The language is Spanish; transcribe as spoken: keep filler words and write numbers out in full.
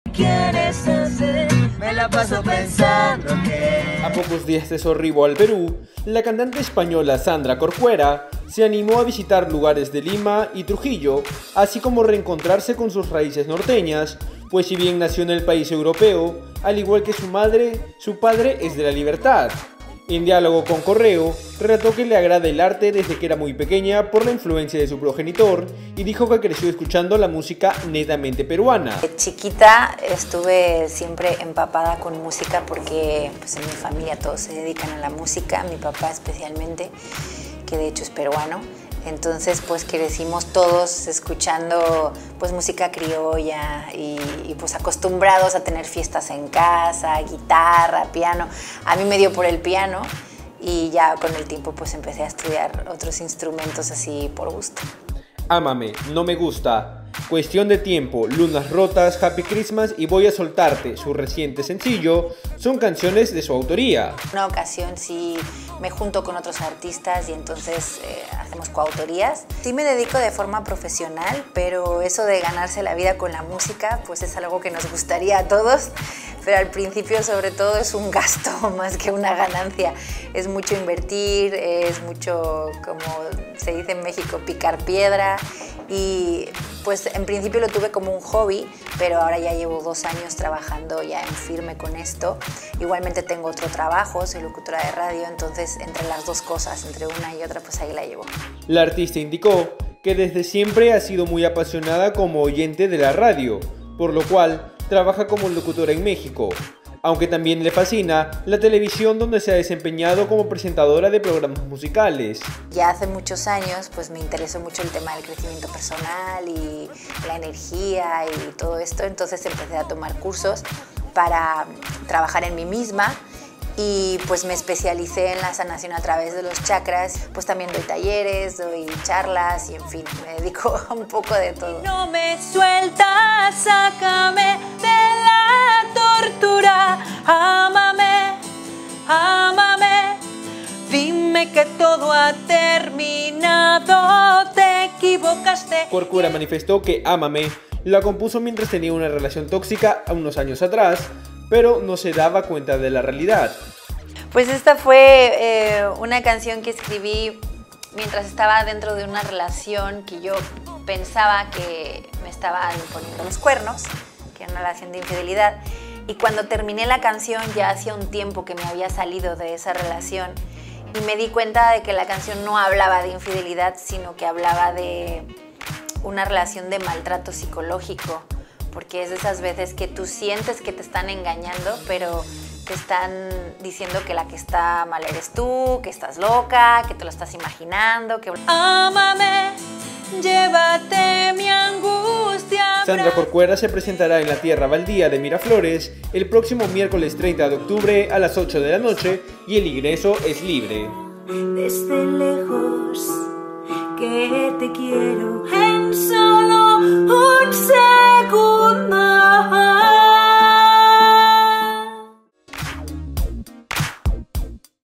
quieres hacer, me la paso pensando que... A pocos días de su arribo al Perú, la cantante española Sandra Corcuera se animó a visitar lugares de Lima y Trujillo, así como reencontrarse con sus raíces norteñas, pues si bien nació en el país europeo, al igual que su madre, su padre es de la libertad. En diálogo con Correo, relató que le agrada el arte desde que era muy pequeña por la influencia de su progenitor y dijo que creció escuchando la música netamente peruana. De chiquita estuve siempre empapada con música porque pues, en mi familia todos se dedican a la música, mi papá especialmente, que de hecho es peruano. Entonces pues crecimos todos escuchando pues música criolla y, y pues acostumbrados a tener fiestas en casa, guitarra, piano. A mí me dio por el piano y ya con el tiempo pues empecé a estudiar otros instrumentos así por gusto. Ámame, no me gusta, Cuestión de tiempo, Lunas rotas, Happy Christmas y Voy a soltarte, su reciente sencillo, son canciones de su autoría. Una ocasión sí me junto con otros artistas y entonces eh, hacemos coautorías. Sí me dedico de forma profesional, pero eso de ganarse la vida con la música pues es algo que nos gustaría a todos, pero al principio sobre todo es un gasto más que una ganancia. Es mucho invertir, es mucho, como se dice en México, picar piedra y pues en principio lo tuve como un hobby, pero ahora ya llevo dos años trabajando ya en firme con esto. Igualmente tengo otro trabajo, soy locutora de radio, entonces entre las dos cosas, entre una y otra, pues ahí la llevo. La artista indicó que desde siempre ha sido muy apasionada como oyente de la radio, por lo cual trabaja como locutora en México, aunque también le fascina la televisión donde se ha desempeñado como presentadora de programas musicales. Ya hace muchos años pues me interesó mucho el tema del crecimiento personal y la energía y todo esto, entonces empecé a tomar cursos para trabajar en mí misma y pues me especialicé en la sanación a través de los chakras, pues también doy talleres, doy charlas y en fin, me dedico a un poco de todo. No me sueltas, sácame de la tortura, ámame, ámame, dime que todo ha terminado, te equivocaste. Corcuera manifestó que Ámame la compuso mientras tenía una relación tóxica a unos años atrás, pero no se daba cuenta de la realidad. Pues esta fue eh, una canción que escribí mientras estaba dentro de una relación que yo pensaba que me estaban poniendo los cuernos, que era una relación de infidelidad. Y cuando terminé la canción ya hacía un tiempo que me había salido de esa relación y me di cuenta de que la canción no hablaba de infidelidad, sino que hablaba de una relación de maltrato psicológico, porque es de esas veces que tú sientes que te están engañando, pero te están diciendo que la que está mal eres tú, que estás loca, que te lo estás imaginando, que... Ámame, llévate mi angustia. Sandra Corcuera se presentará en la Tierra Baldía de Miraflores el próximo miércoles treinta de octubre a las ocho de la noche y el ingreso es libre. Desde lejos que te quiero en